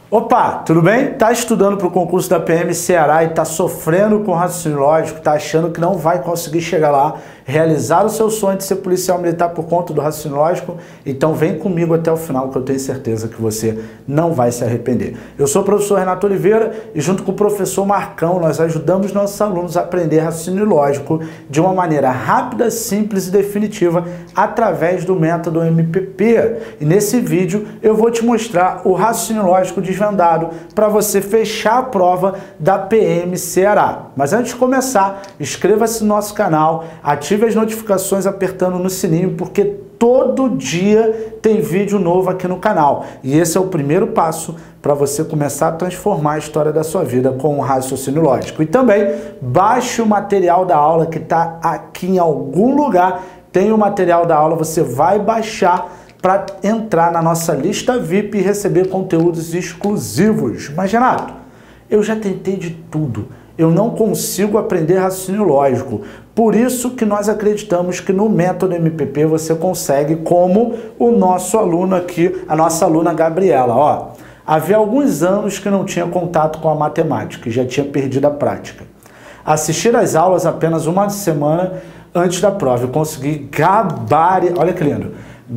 Opa, tudo bem? Tá estudando para o concurso da PM Ceará e tá sofrendo com raciocínio lógico, tá achando que não vai conseguir chegar lá, realizar o seu sonho de ser policial militar por conta do raciocínio lógico? Então vem comigo até o final que eu tenho certeza que você não vai se arrepender. Eu sou o professor Renato Oliveira e junto com o professor Marcão nós ajudamos nossos alunos a aprender raciocínio lógico de uma maneira rápida, simples e definitiva através do método MPP. E nesse vídeo eu vou te mostrar o raciocínio lógico desvendado para você fechar a prova da PM Ceará. Mas antes de começar, inscreva-se no nosso canal, ative as notificações apertando no sininho, porque todo dia tem vídeo novo aqui no canal. E esse é o primeiro passo para você começar a transformar a história da sua vida com o raciocínio lógico. E também baixe o material da aula que está aqui em algum lugar. Tem o material da aula, você vai baixar para entrar na nossa lista VIP e receber conteúdos exclusivos. Mas, Renato, eu já tentei de tudo. Eu não consigo aprender raciocínio lógico. Por isso que nós acreditamos que no método MPP você consegue, como o nosso aluno aqui, a nossa aluna Gabriela. Ó, havia alguns anos que não tinha contato com a matemática e já tinha perdido a prática. Assistir às aulas apenas uma semana antes da prova e consegui gabaritar. Olha que lindo.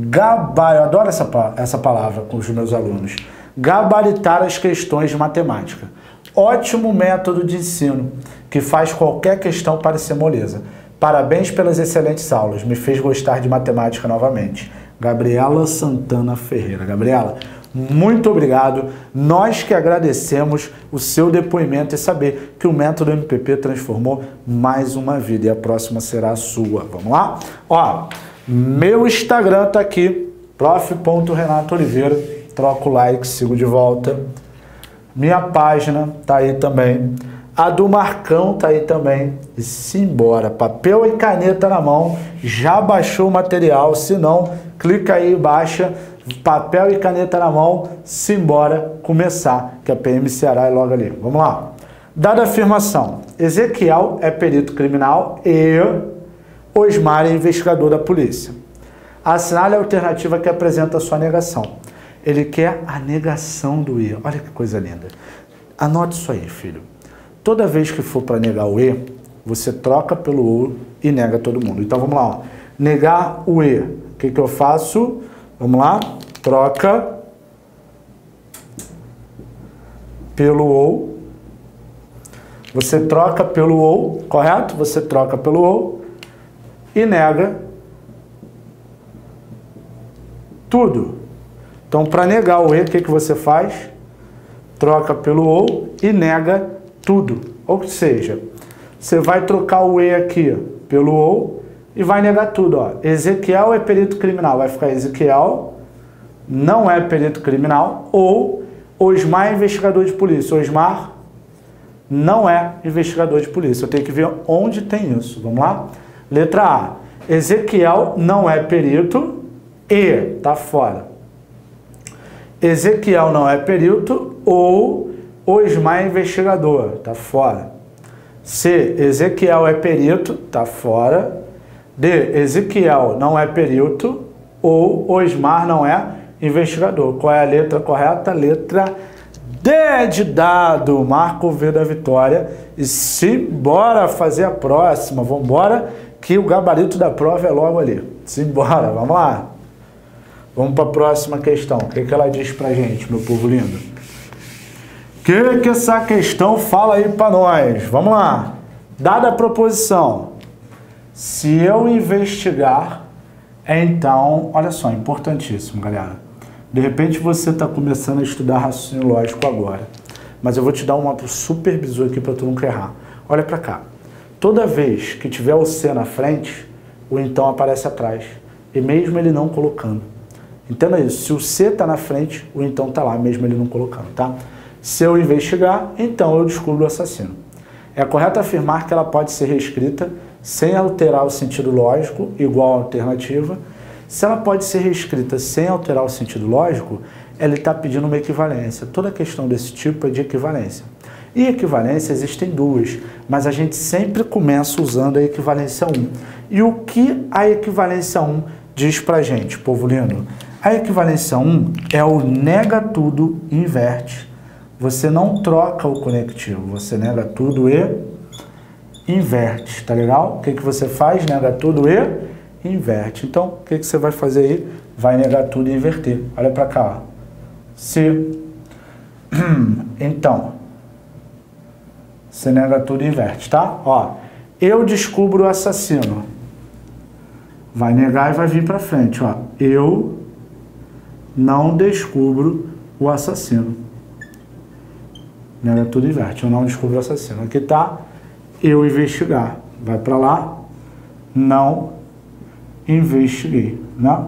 Eu adoro essa palavra com os meus alunos. Gabaritar as questões de matemática. Ótimo método de ensino, que faz qualquer questão parecer moleza. Parabéns pelas excelentes aulas, me fez gostar de matemática novamente. Gabriela Santana Ferreira. Gabriela, muito obrigado. Nós que agradecemos o seu depoimento e saber que o método MPP transformou mais uma vida e a próxima será a sua. Vamos lá? Ó, meu Instagram tá aqui, prof.renatooliveira. Troca o like, sigo de volta. Minha página tá aí também. A do Marcão tá aí também. E simbora. Papel e caneta na mão. Já baixou o material? Se não, clica aí e baixa. Papel e caneta na mão. Simbora começar. Que a PM Ceará é logo ali. Vamos lá. Dada a afirmação. Ezequiel é perito criminal e Osmar é investigador da polícia. Assinale a alternativa que apresenta a sua negação. Ele quer a negação do E. Olha que coisa linda. Anote isso aí, filho. Toda vez que for para negar o E, você troca pelo O e nega todo mundo. Então vamos lá. Ó. Negar o E. O que eu faço? Vamos lá. Troca pelo O. Você troca pelo O, correto? Você troca pelo O e nega tudo. Então, para negar o E, o que você faz? Troca pelo O e nega tudo. Ou seja, você vai trocar o E aqui pelo O e vai negar tudo. Ó. Ezequiel é perito criminal. Vai ficar Ezequiel não é perito criminal. Ou Osmar é investigador de polícia. Osmar não é investigador de polícia. Eu tenho que ver onde tem isso. Vamos lá? Letra A. Ezequiel não é perito e tá fora. Ezequiel não é perito ou Osmar é investigador, tá fora. C. Ezequiel é perito, tá fora. D. Ezequiel não é perito ou Osmar não é investigador. Qual é a letra correta? Letra D de dado. Marca o V da vitória e simbora fazer a próxima. Vamos embora que o gabarito da prova é logo ali. Simbora, vamos lá. Vamos para a próxima questão. O que ela diz pra gente, meu povo lindo? O que essa questão fala aí para nós? Vamos lá. Dada a proposição, se eu investigar, então, olha só, importantíssimo, galera. De repente você está começando a estudar raciocínio lógico agora, mas eu vou te dar uma super bizu aqui para tu nunca errar. Olha para cá. Toda vez que tiver o C na frente, o então aparece atrás, e mesmo ele não colocando. Entenda isso, se o C está na frente, o então está lá, mesmo ele não colocando, tá? Se eu investigar, então eu descubro o assassino. É correto afirmar que ela pode ser reescrita sem alterar o sentido lógico, igual a alternativa. Se ela pode ser reescrita sem alterar o sentido lógico, ela está pedindo uma equivalência. Toda questão desse tipo é de equivalência. E equivalência existem duas, mas a gente sempre começa usando a equivalência 1. E o que a equivalência 1 diz pra gente, povo lindo? A equivalência 1 é o nega tudo inverte você não troca o conectivo, você nega tudo e inverte, tá legal? O que você faz? Nega tudo e inverte. Então, o que você vai fazer aí? Vai negar tudo e inverter. Olha para cá, ó. Se, então, você nega tudo e inverte, tá? Ó, eu descubro o assassino. Vai negar e vai vir para frente, ó. Eu não descubro o assassino. Nega tudo e inverte. Eu não descubro o assassino. Aqui tá eu investigar. Vai para lá. Não investiguei, né?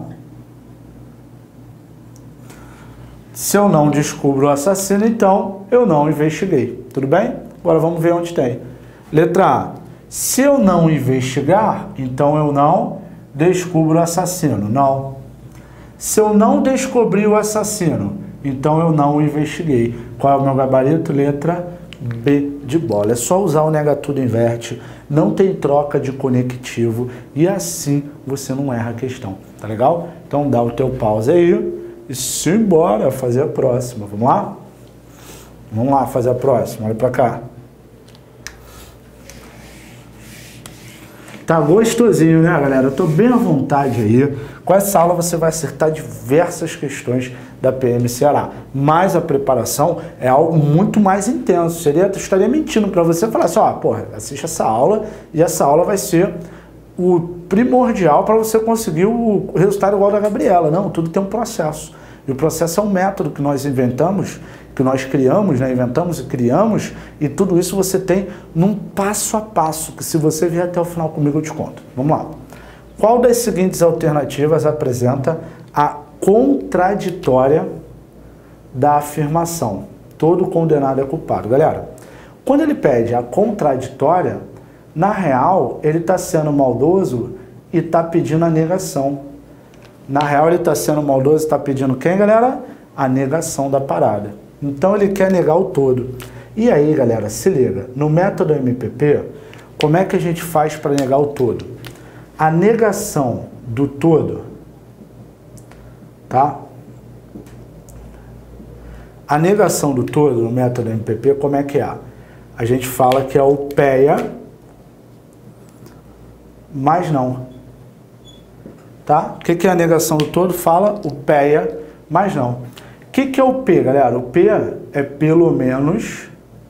Se eu não descubro o assassino, então eu não investiguei. Tudo bem? Agora vamos ver onde tem. Letra A. Se eu não investigar, então eu não descubro o assassino. Não. Se eu não descobri o assassino, então eu não investiguei. Qual é o meu gabarito? Letra B de bola. É só usar o nega tudo inverte. Não tem troca de conectivo. E assim você não erra a questão. Tá legal? Então dá o teu pause aí. E simbora fazer a próxima. Vamos lá? Vamos lá fazer a próxima. Olha pra cá. Tá gostosinho, né, galera? Eu tô bem à vontade aí. Com essa aula você vai acertar diversas questões da PM Ceará. Mas a preparação é algo muito mais intenso. Eu estaria mentindo para você falar assim, ó, porra, assiste essa aula e essa aula vai ser o primordial para você conseguir o resultado igual da Gabriela. Não, tudo tem um processo. E o processo é um método que nós inventamos, que nós criamos, né? Inventamos e criamos, e tudo isso você tem num passo a passo, que se você vier até o final comigo eu te conto. Vamos lá. Qual das seguintes alternativas apresenta a contraditória da afirmação? Todo condenado é culpado. Galera, quando ele pede a contraditória, na real, ele está sendo maldoso e está pedindo a negação. Na real, ele está sendo maldoso e está pedindo quem, galera? A negação da parada. Então, ele quer negar o todo. E aí, galera, se liga. No método MPP, como é que a gente faz para negar o todo? A negação do todo, tá? A negação do todo no método MPP, como é que é? A gente fala que é o PEA, mas não. Tá? O que é a negação do todo? Fala o PEA, mas não. O que é o P, galera? O P é pelo menos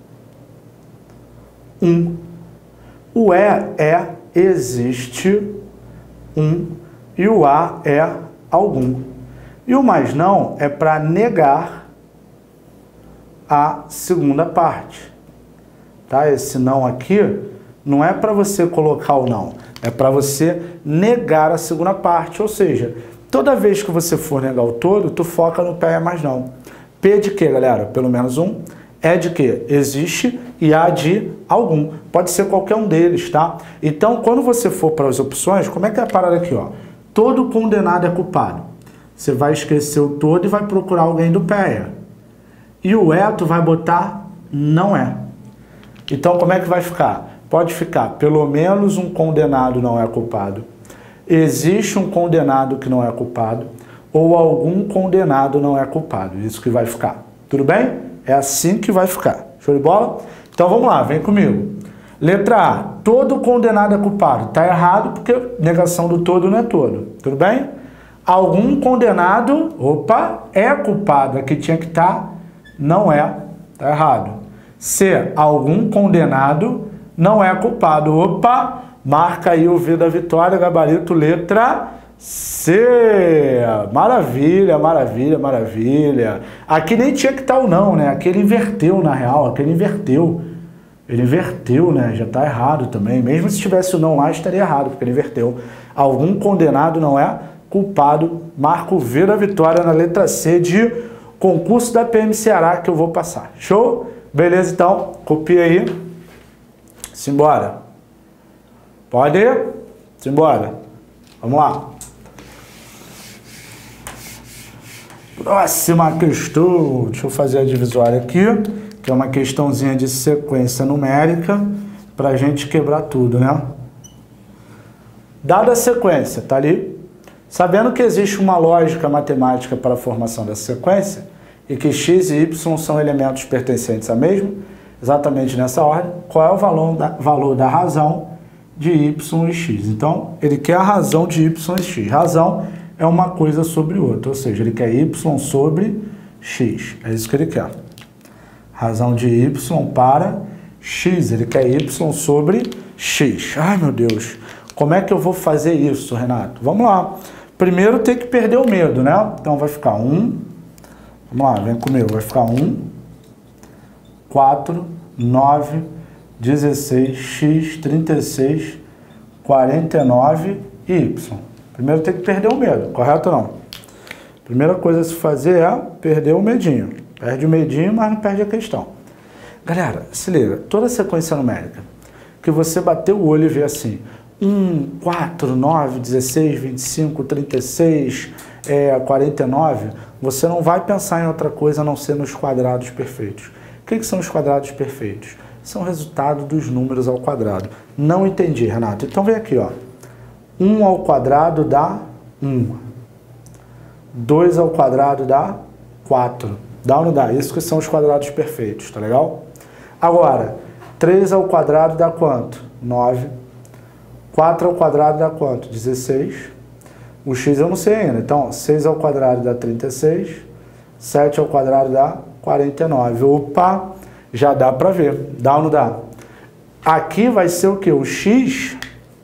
um. O E é existe um. E o A é algum. E o mais não é para negar a segunda parte. Tá? Esse não aqui não é para você colocar o não. É para você negar a segunda parte, ou seja, toda vez que você for negar o todo, tu foca no P mais não. P de quê, galera? Pelo menos um. É de quê? Existe e A de algum. Pode ser qualquer um deles, tá? Então, quando você for para as opções, como é que é a parada aqui, ó? Todo condenado é culpado. Você vai esquecer o todo e vai procurar alguém do PEA. E o E tu vai botar não é. Então, como é que vai ficar? Pode ficar, pelo menos um condenado não é culpado. Existe um condenado que não é culpado. Ou algum condenado não é culpado. Isso que vai ficar. Tudo bem? É assim que vai ficar. Show de bola? Então vamos lá, vem comigo. Letra A. Todo condenado é culpado. Está errado porque negação do todo não é todo. Tudo bem? Algum condenado, opa, é culpado. Aqui tinha que estar, não é. Está errado. C. Algum condenado não é culpado. Opa, marca aí o V da vitória, gabarito, letra C. Maravilha, maravilha, maravilha. Aqui nem tinha que estar o não, né? Aqui ele inverteu, na real. Aqui ele inverteu. Ele inverteu, né? Já está errado também. Mesmo se tivesse o não lá, estaria errado, porque ele inverteu. Algum condenado não é culpado. Marca o V da vitória na letra C de concurso da PM Ceará que eu vou passar. Show? Beleza, então. Copia aí. Simbora. Pode ir? Simbora. Vamos lá. Próxima questão. Deixa eu fazer a divisória aqui, que é uma questãozinha de sequência numérica, para a gente quebrar tudo, né? Dada a sequência, tá ali? Sabendo que existe uma lógica matemática para a formação dessa sequência, e que x e y são elementos pertencentes a mesmo, exatamente nessa ordem, qual é o valor da razão de y e x? Então, ele quer a razão de y e x. Razão é uma coisa sobre outra, ou seja, ele quer y sobre x. É isso que ele quer. Razão de y para x. Ele quer y sobre x. Ai, meu Deus. Como é que eu vou fazer isso, Renato? Vamos lá. Primeiro tem que perder o medo, né? Então, vai ficar 1. Vamos lá, vem comigo. Vai ficar 1, 4, 9, 16, x, 36, 49 e y. Primeiro tem que perder o medo, correto ou não? Primeira coisa a se fazer é perder o medinho. Perde o medinho, mas não perde a questão. Galera, se liga, toda a sequência numérica que você bater o olho e ver assim, 1, 4, 9, 16, 25, 36, 49, você não vai pensar em outra coisa a não ser nos quadrados perfeitos. O que são os quadrados perfeitos? São o resultado dos números ao quadrado. Não entendi, Renato. Então vem aqui, ó. 1 ao quadrado dá 1. 2 ao quadrado dá 4. Dá ou não dá? Isso que são os quadrados perfeitos, tá legal? Agora, 3 ao quadrado dá quanto? 9. 4 ao quadrado dá quanto? 16. O x eu não sei ainda. Então, 6 ao quadrado dá 36. 7 ao quadrado dá 49. Opa! Já dá para ver. Dá ou não dá? Aqui vai ser o quê? O x,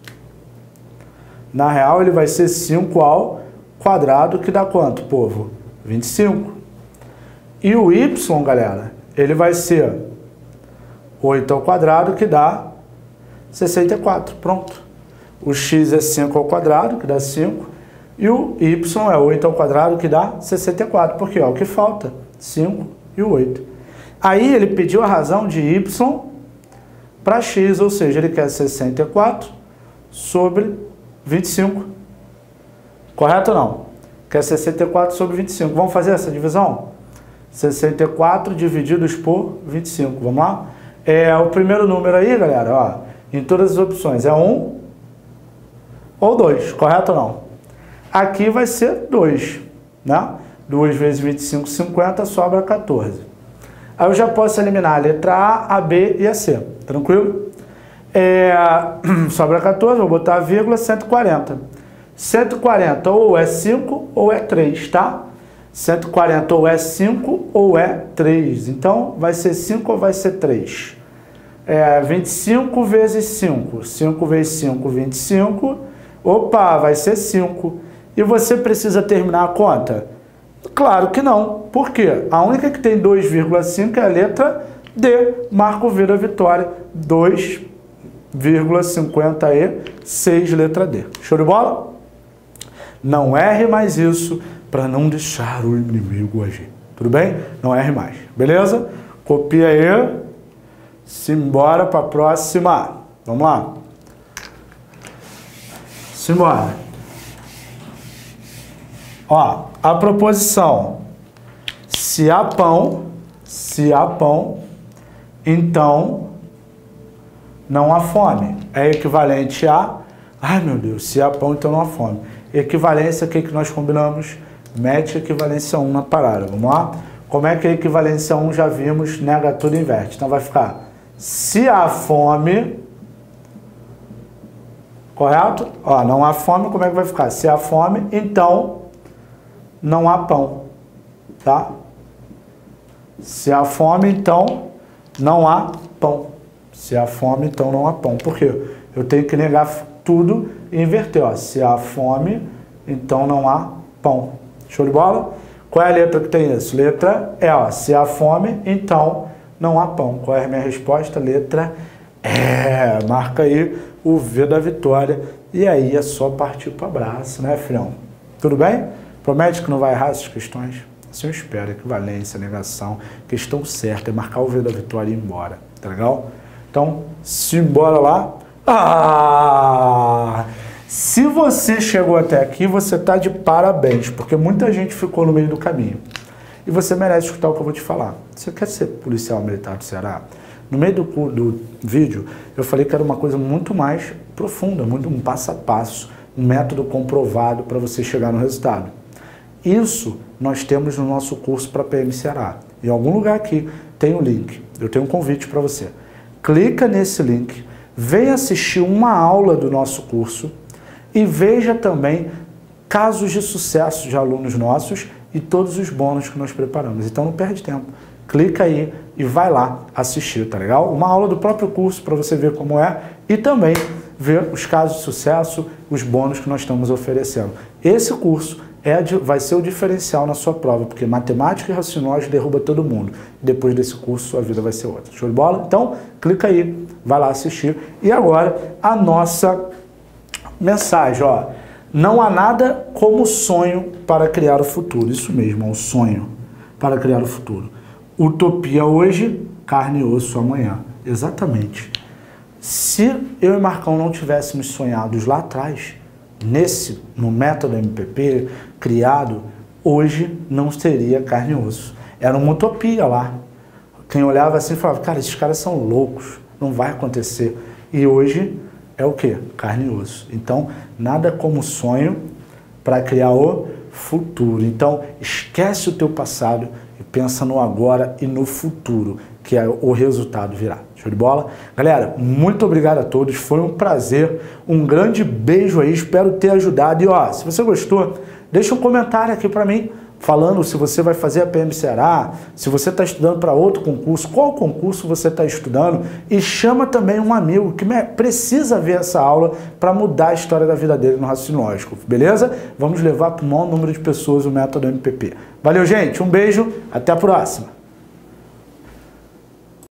na real, ele vai ser 5 ao quadrado, que dá quanto, povo? 25. E o y, galera, ele vai ser 8 ao quadrado, que dá 64. Pronto. O x é 5 ao quadrado, que dá 5. E o y é 8 ao quadrado, que dá 64. Porque, ó, o que falta? 5 e o 8. Aí ele pediu a razão de y para x, ou seja, ele quer 64 sobre 25. Correto ou não? Quer 64 sobre 25. Vamos fazer essa divisão? 64 divididos por 25. Vamos lá? O primeiro número aí, galera, ó, em todas as opções, é 1 ou 2. Correto ou não? Aqui vai ser 2, né? 2 vezes 25, 50, sobra 14. Aí eu já posso eliminar a letra A B e a C. Tranquilo? Sobra 14, vou botar a vírgula, 140. 140 ou é 5 ou é 3, tá? 140 ou é 5 ou é 3. Então, vai ser 5 ou vai ser 3? 25 vezes 5. 5 vezes 5, 25. Opa, vai ser 5. E você precisa terminar a conta? Claro que não. Por quê? A única que tem 2,5 é a letra D. Marca o V da vitória. 2,56, letra D. Show de bola? Não erre mais isso para não deixar o inimigo agir. Tudo bem? Não erre mais. Beleza? Copia aí. Simbora para a próxima. Vamos lá. Simbora. Ó, a proposição, se há pão, então não há fome. É equivalente a, ai meu Deus, se há pão, então não há fome. Equivalência, o que nós combinamos? Mete equivalência 1 na parada, vamos lá? Como é que é equivalência 1? Já vimos, nega tudo e inverte. Então vai ficar, se há fome, correto? Ó, não há fome, como é que vai ficar? Se há fome, então não há pão, tá? Se há fome, então não há pão. Se há fome, então não há pão. Por quê? Eu tenho que negar tudo e inverter, ó. Se há fome, então não há pão. Show de bola? Qual é a letra que tem isso? Letra E, ó. Se há fome, então não há pão. Qual é a minha resposta? Letra E. Marca aí o V da vitória. E aí é só partir para o abraço, né, filhão? Tudo bem? Promete que não vai errar essas questões? Assim eu espero. Equivalência, negação. Questão certa é marcar o V da vitória e ir embora. Tá legal? Então, simbora lá. Se você chegou até aqui, você está de parabéns, porque muita gente ficou no meio do caminho. E você merece escutar o que eu vou te falar. Você quer ser policial militar do Ceará? No meio do vídeo, eu falei que era uma coisa muito mais profunda, muito um passo a passo, um método comprovado para você chegar no resultado. Isso nós temos no nosso curso para PM Ceará. Em algum lugar aqui tem um link, eu tenho um convite para você. Clica nesse link, venha assistir uma aula do nosso curso e veja também casos de sucesso de alunos nossos e todos os bônus que nós preparamos. Então não perde tempo. Clica aí e vai lá assistir, tá legal? Uma aula do próprio curso para você ver como é e também ver os casos de sucesso, os bônus que nós estamos oferecendo. Esse curso vai ser o diferencial na sua prova, porque matemática e raciocínio lógico derruba todo mundo. Depois desse curso, sua vida vai ser outra. Show de bola? Então, clica aí, vai lá assistir. E agora, a nossa mensagem, ó. Não há nada como sonho para criar o futuro. Isso mesmo, é um sonho para criar o futuro. Utopia hoje, carne e osso amanhã. Exatamente. Se eu e Marcão não tivéssemos sonhados lá atrás, no método MPP criado, hoje não seria carne e osso. Era uma utopia lá. Quem olhava assim falava, cara, esses caras são loucos, não vai acontecer. E hoje é o quê? Carne e osso. Então, nada como sonho para criar o futuro. Então, esquece o teu passado e pensa no agora e no futuro, que é o resultado virá. Show de bola? Galera, muito obrigado a todos, foi um prazer, um grande beijo aí, espero ter ajudado. E ó, se você gostou, deixa um comentário aqui para mim, falando se você vai fazer a PM Ceará, se você está estudando para outro concurso, qual concurso você está estudando, e chama também um amigo que precisa ver essa aula para mudar a história da vida dele no raciocínio lógico, beleza? Vamos levar para o maior número de pessoas o método MPP. Valeu, gente, um beijo, até a próxima!